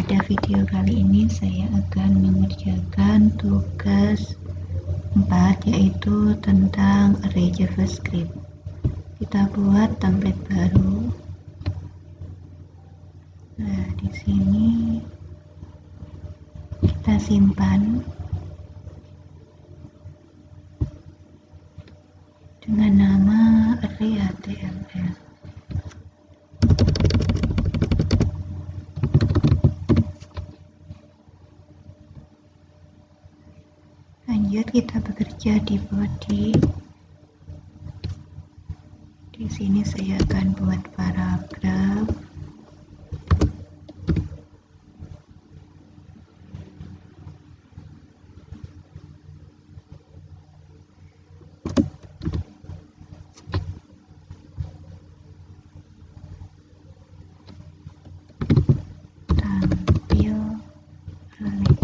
Pada video kali ini saya akan mengerjakan tugas 4, yaitu tentang array JavaScript. Kita buat template baru. Nah, di sini kita simpan dengan nama array HTML. Lanjut kita bekerja di body. Di sini saya akan buat paragraf. Tampil link.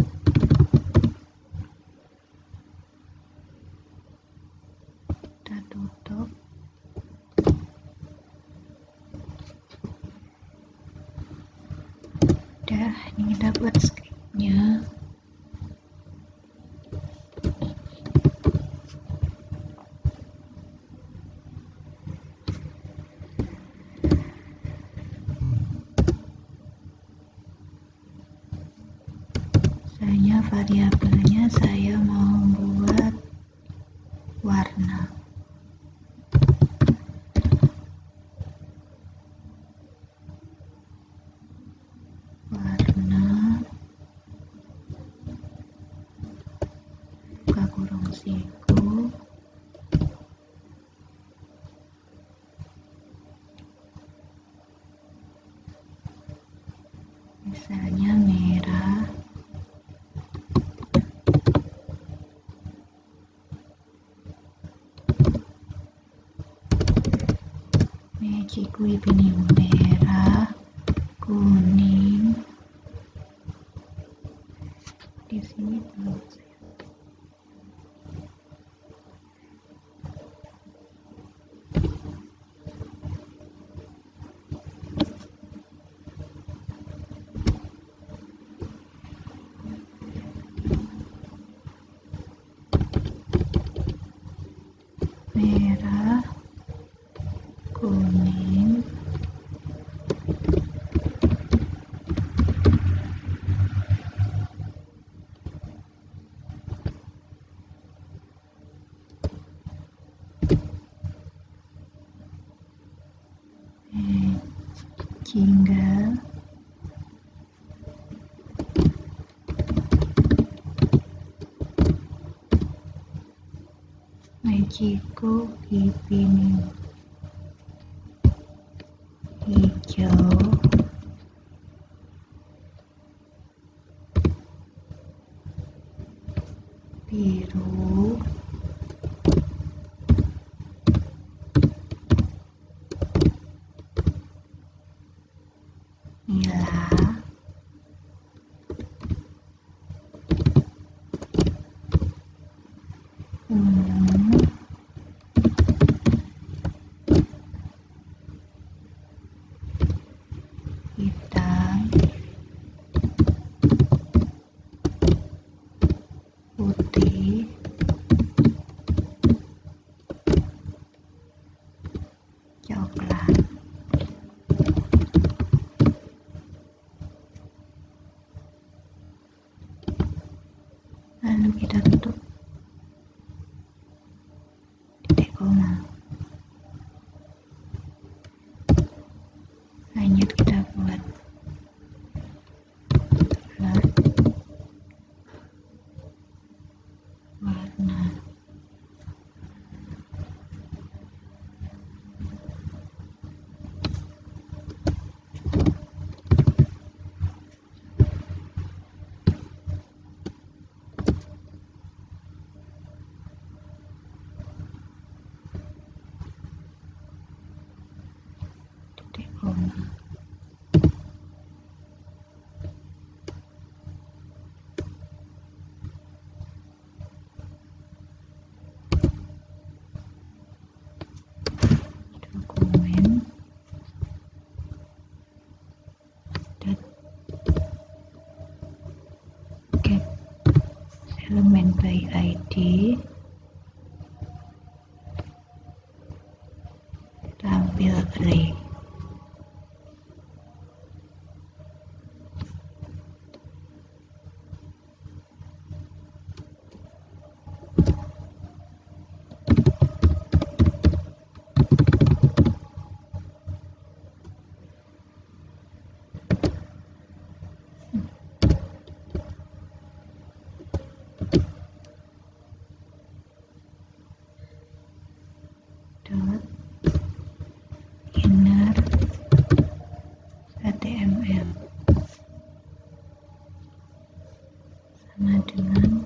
Kita tutup. Udah, ini kita buat scriptnya. Variabelnya saya mau buat warna. Buka kurung siku. Misalnya merah. Ciku ini merah, kuning. Di sini belum merah, kuning. Jingga. Ciku ini hijau, biru, nila, ungu, hitam, putih, coklat. Lalu kita tutup titik koma. Lanjut kita buat warna. elemen by ID, tampil array. Dot inner HTML sama dengan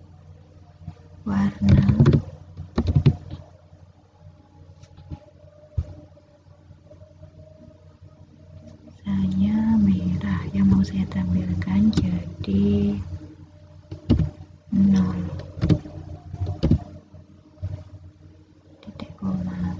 warna misalnya merah yang mau saya tampilkan jadi 0 titik koma.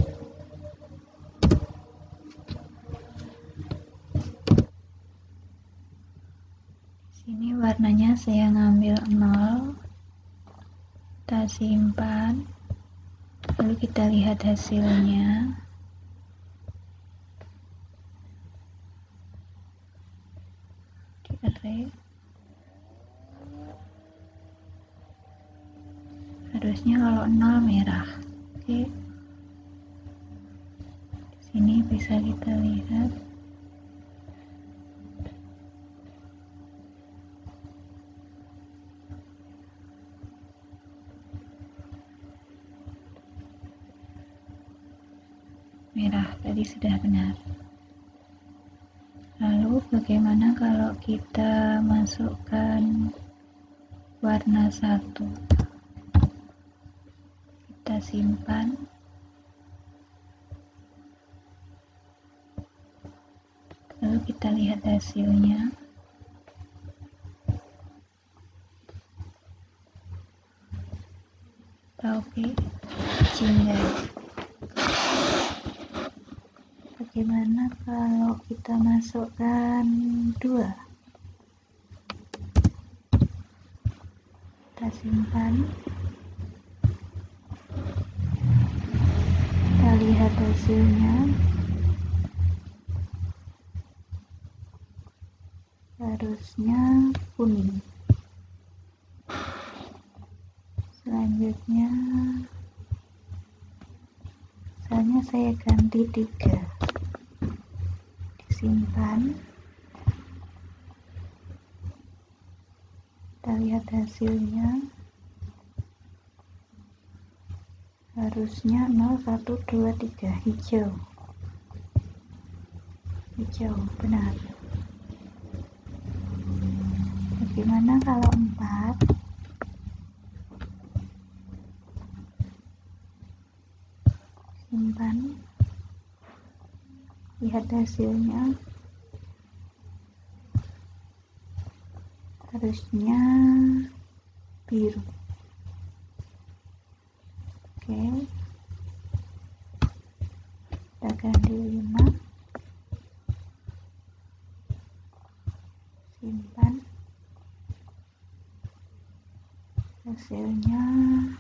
Sini warnanya saya ngambil 0, kita simpan, lalu kita lihat hasilnya. Di array harusnya kalau 0 merah. Oke, di sini bisa kita lihat merah tadi sudah benar. Lalu bagaimana kalau kita masukkan warna 1? Kita simpan, lalu kita lihat hasilnya. Oke, jingga. Bagaimana kalau kita masukkan 2? Kita simpan, kita lihat hasilnya. Harusnya kuning. Selanjutnya misalnya saya ganti 3, disimpan, kita lihat hasilnya. Harusnya 0, 1, 2, 3 hijau. Hijau, benar. Bagaimana kalau 4? Simpan, lihat hasilnya. Harusnya biru. Oke, kita ganti 5, simpan, hasilnya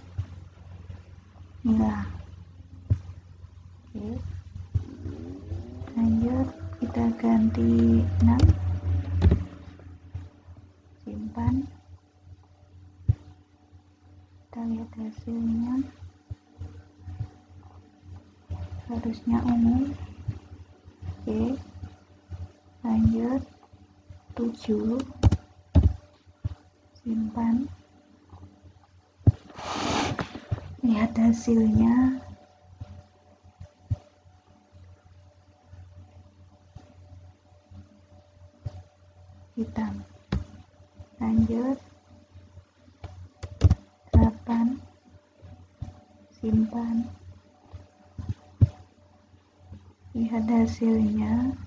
nila. Oke, lanjut kita ganti 6, simpan, kita lihat hasilnya. Harusnya ungu. Oke, lanjut 7, simpan, lihat hasilnya. Hitam. Lanjut 8, simpan, lihat hasilnya.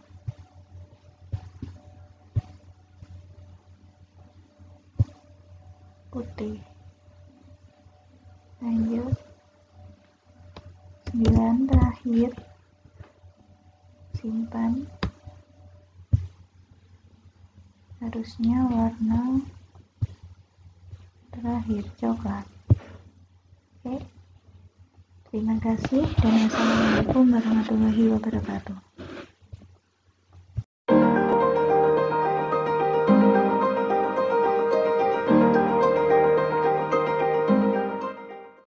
Putih. Lanjut 9 terakhir, simpan, harusnya warna, kita terakhir coklat. Oke, terima kasih dan wassalamualaikum warahmatullahi wabarakatuh.